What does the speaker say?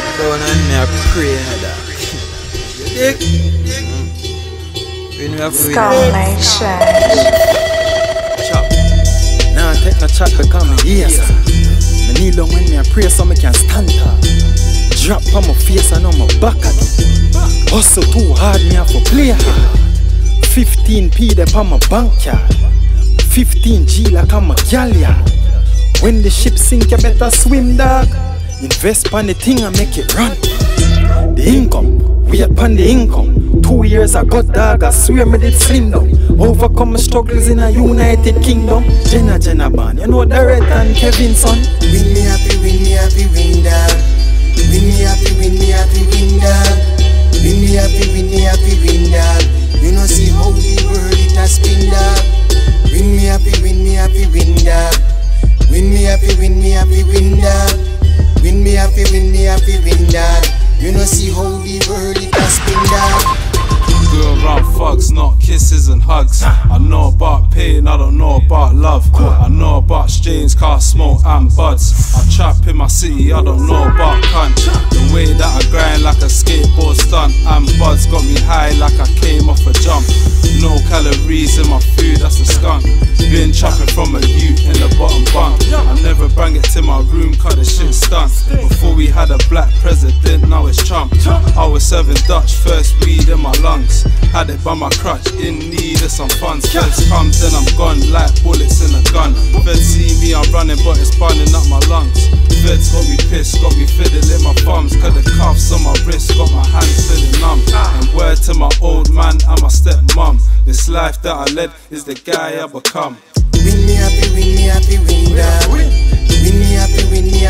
get down and me a pray that. You dig? When we have to Skullnation. Chop. Now take no chat become a yes. Me kneel down when me a pray so me can stand up. Drop on my face and on my back again. Hustle too hard, me have to play hard. 15p there on my bank yard. 15G like I'm a gal yard. When the ship sink you better swim, dog. Invest on the thing and make it run. The income, we upon the income. 2 years ago, dog, I swear me did slim down. Overcome my struggles in a United Kingdom. Jenna Ban, you know the Red and Kevin son. Win me happy, win dog. Win me happy, win dog. Win me happy, win dog. You know see how the world it has spin dog. Win me happy, win dog. Win me happy, win dog. Win me happy, win dog. You know see how the world it has spin dog. Go around thugs, not kisses and hugs. I know about pain, I don't know about love. I know about strains, car smoke and buds. I trap in my city, I don't know about cunt. The way that I grind like a skateboard stunt. And buds got me high like I came off a jump. No calories in my food, that's a skunk. Been chopping from a ute in the bottom bunk. I never bring it to my room, cut the shit stunt. Before we had a black president, now it's Trump. I was serving Dutch, first weed in my lungs. Had it by my crutch, in need of some funds. Feds comes, then I'm gone, like bullets in a gun. Feds see me, I'm running, but it's burning up my lungs. Feds got me pissed, got me fiddling my thumbs. Cause the cuffs on my wrist got my hands feeling numb. And word to my old man and my stepmom, this life that I led is the guy I become. Win me happy, win dog. Win me happy, win